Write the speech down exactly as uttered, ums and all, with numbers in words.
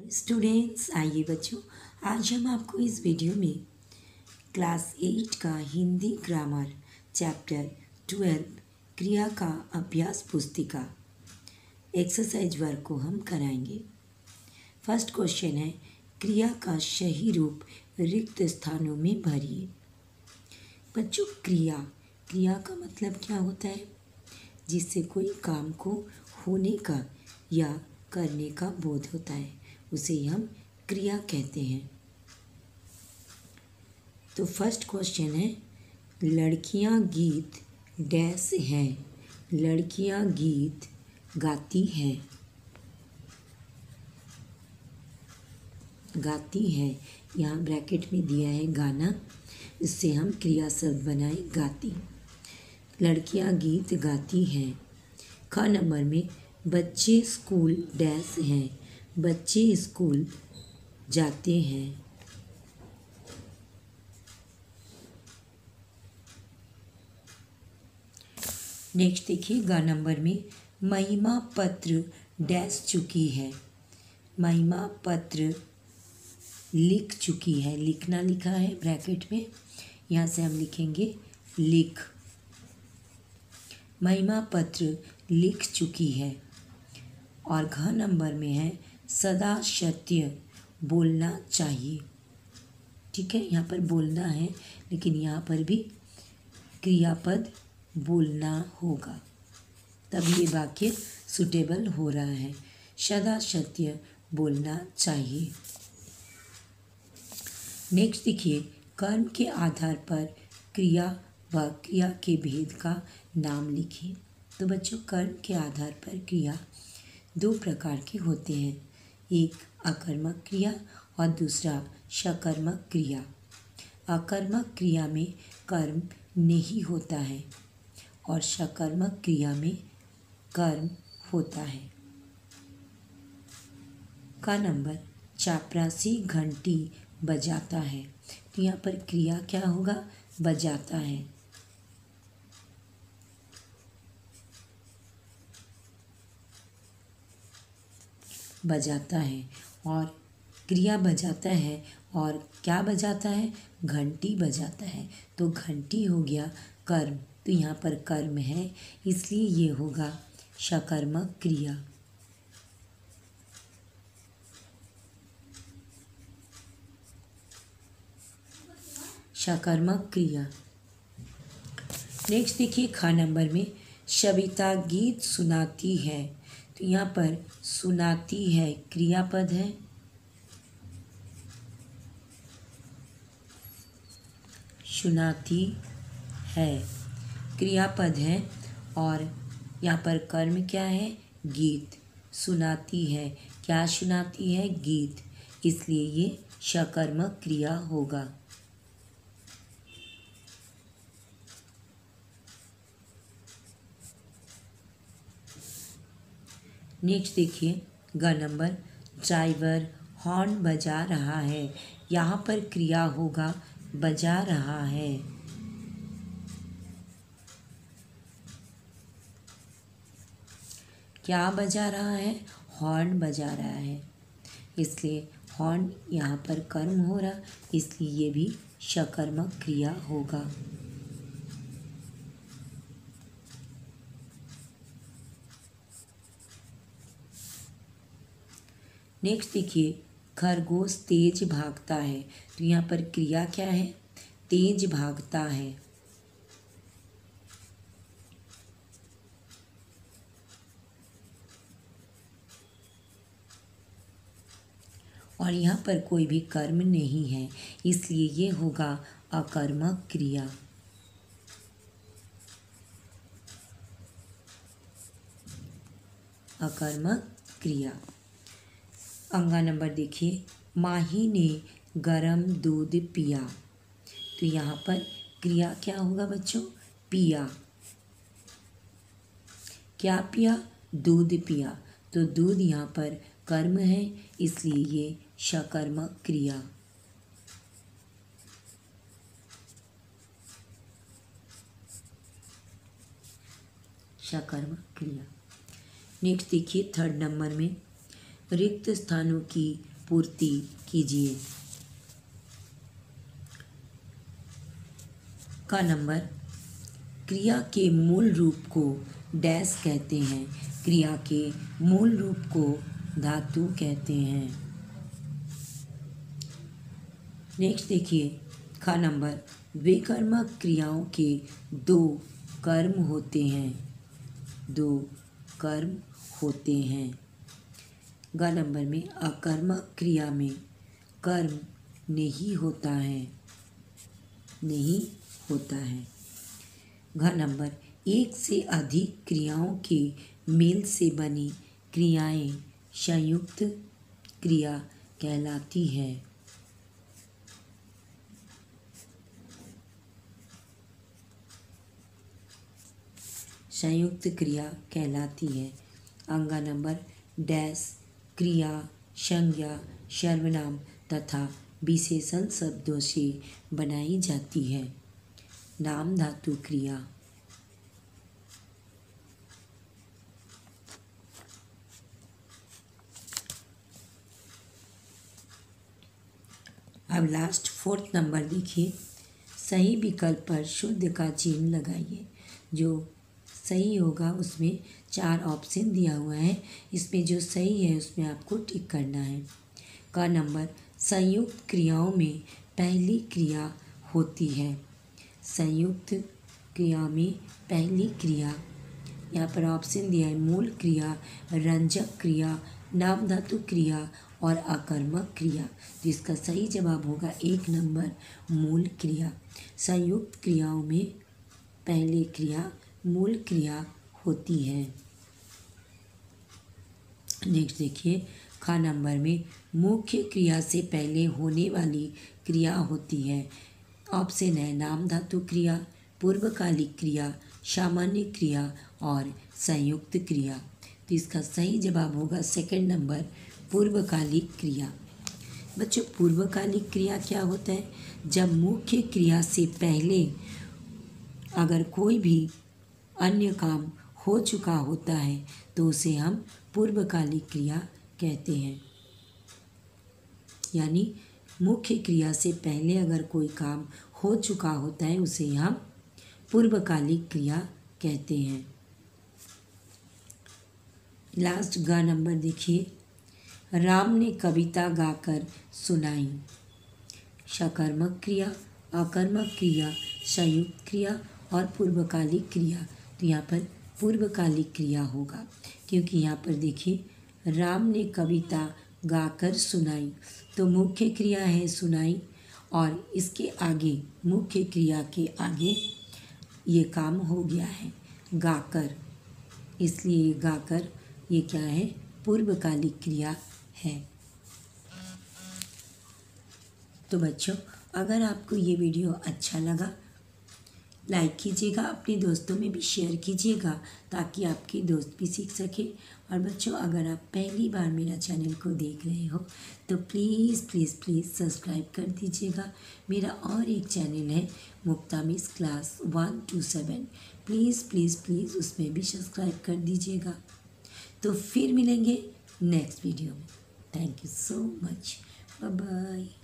Students, आइए बच्चों, आज हम आपको इस वीडियो में क्लास एट का हिंदी ग्रामर चैप्टर ट्वेल्व क्रिया का अभ्यास पुस्तिका एक्सरसाइज वर्क को हम कराएंगे। फर्स्ट क्वेश्चन है, क्रिया का सही रूप रिक्त स्थानों में भरिए। बच्चों, क्रिया क्रिया का मतलब क्या होता है? जिससे कोई काम को होने का या करने का बोध होता है, उसे हम क्रिया कहते हैं। तो फर्स्ट क्वेश्चन है, लड़कियां गीत डैश हैं। लड़कियां गीत गाती हैं गाती हैं यहाँ ब्रैकेट में दिया है गाना, इससे हम क्रिया शब्द बनाए गाती। लड़कियां गीत गाती हैं। ख नंबर में, बच्चे स्कूल डैश हैं। बच्चे स्कूल जाते हैं। नेक्स्ट देखिए, ग नंबर में, महिमा पत्र डैश चुकी है। महिमा पत्र लिख चुकी है। लिखना लिखा है ब्रैकेट में, यहाँ से हम लिखेंगे लिख। महिमा पत्र लिख चुकी है। और घ नंबर में है, सदा सत्य बोलना चाहिए। ठीक है, यहाँ पर बोलना है, लेकिन यहाँ पर भी क्रियापद बोलना होगा, तब ये वाक्य सुटेबल हो रहा है। सदा सत्य बोलना चाहिए। नेक्स्ट देखिए, कर्म के आधार पर क्रिया व क्रिया के भेद का नाम लिखिए। तो बच्चों, कर्म के आधार पर क्रिया दो प्रकार के होते हैं, एक अकर्मक क्रिया और दूसरा सकर्मक क्रिया। अकर्मक क्रिया में कर्म नहीं होता है और सकर्मक क्रिया में कर्म होता है। का नंबर, चापरासी घंटी बजाता है। तो यहाँ पर क्रिया क्या होगा? बजाता है। बजाता है और क्रिया बजाता है और क्या बजाता है? घंटी बजाता है। तो घंटी हो गया कर्म, तो यहाँ पर कर्म है, इसलिए ये होगा सकर्मक क्रिया। सकर्मक क्रिया। नेक्स्ट देखिए, ख नंबर में, सविता गीत सुनाती है। तो यहाँ पर सुनाती है क्रियापद है। सुनाती है क्रियापद है और यहाँ पर कर्म क्या है? गीत। सुनाती है, क्या सुनाती है? गीत, इसलिए ये सकर्मक क्रिया होगा। नेक्स्ट देखिए, ग नंबर, ड्राइवर हॉर्न बजा रहा है। यहाँ पर क्रिया होगा बजा रहा है। क्या बजा रहा है? हॉर्न बजा रहा है, इसलिए हॉर्न यहाँ पर कर्म हो रहा, इसलिए ये भी सकर्मक क्रिया होगा। नेक्स्ट देखिए, खरगोश तेज भागता है। तो यहाँ पर क्रिया क्या है? तेज भागता है। और यहाँ पर कोई भी कर्म नहीं है, इसलिए ये होगा अकर्मक क्रिया। अकर्मक क्रिया। अंगा नंबर देखिए, माही ने गरम दूध पिया। तो यहाँ पर क्रिया क्या होगा बच्चों? पिया। क्या पिया? दूध पिया। तो दूध यहाँ पर कर्म है, इसलिए ये सकर्मक क्रिया। सकर्मक क्रिया। नेक्स्ट देखिए, थर्ड नंबर में, रिक्त स्थानों की पूर्ति कीजिए। का नंबर, क्रिया के मूल रूप को डैश कहते हैं। क्रिया के मूल रूप को धातु कहते हैं। नेक्स्ट देखिए, का नंबर, विकर्मक क्रियाओं के दो कर्म होते हैं। दो कर्म होते हैं। ग नंबर में, अकर्मक क्रिया में कर्म नहीं होता है। नहीं होता है। घ नंबर, एक से अधिक क्रियाओं के मेल से बनी क्रियाएं संयुक्त क्रिया कहलाती है। संयुक्त क्रिया कहलाती है। अंगा नंबर, डैश क्रिया संज्ञा सर्वनाम तथा विशेषण शब्दों से बनाई जाती है। नाम धातु क्रिया। अब लास्ट फोर्थ नंबर देखिए, सही विकल्प पर शुद्ध का चिन्ह लगाइए। जो सही होगा उसमें चार ऑप्शन दिया हुआ है, इसमें जो सही है उसमें आपको टिक करना है। का नंबर, संयुक्त क्रियाओं में पहली क्रिया होती है। संयुक्त क्रिया में पहली क्रिया, यहाँ पर ऑप्शन दिया है मूल क्रिया, रंजक क्रिया, नाम धातु क्रिया और अकर्मक क्रिया। तो इसका सही जवाब होगा एक नंबर, मूल क्रिया। संयुक्त क्रियाओं में पहली क्रिया मूल क्रिया होती है। नेक्स्ट देखिए, खा नंबर में मुख्य क्रिया से पहले होने वाली क्रिया होती है। ऑप्शन है नाम धातु क्रिया, पूर्वकालिक क्रिया, सामान्य क्रिया और संयुक्त क्रिया। तो इसका सही जवाब होगा सेकंड नंबर, पूर्वकालिक क्रिया। बच्चों, पूर्वकालिक क्रिया क्या होता है? जब मुख्य क्रिया से पहले अगर कोई भी अन्य काम हो चुका होता है तो उसे हम पूर्वकालिक क्रिया कहते हैं। यानी मुख्य क्रिया से पहले अगर कोई काम हो चुका होता है उसे हम पूर्वकालिक क्रिया कहते हैं। लास्ट गा नंबर देखिए, राम ने कविता गाकर सुनाई। सकर्मक क्रिया, अकर्मक क्रिया, संयुक्त क्रिया और पूर्वकालिक क्रिया। तो यहाँ पर पूर्वकालिक क्रिया होगा, क्योंकि यहाँ पर देखिए राम ने कविता गाकर सुनाई, तो मुख्य क्रिया है सुनाई और इसके आगे मुख्य क्रिया के आगे ये काम हो गया है गाकर, इसलिए गाकर ये क्या है? पूर्वकालिक क्रिया है। तो बच्चों, अगर आपको ये वीडियो अच्छा लगा लाइक कीजिएगा, अपने दोस्तों में भी शेयर कीजिएगा ताकि आपके दोस्त भी सीख सके। और बच्चों, अगर आप पहली बार मेरा चैनल को देख रहे हो तो प्लीज़ प्लीज़ प्लीज़ सब्सक्राइब कर दीजिएगा। मेरा और एक चैनल है Mukta miss class one two seven, please please please उसमें भी सब्सक्राइब कर दीजिएगा। तो फिर मिलेंगे नेक्स्ट वीडियो में। Thank you so much, bye bye.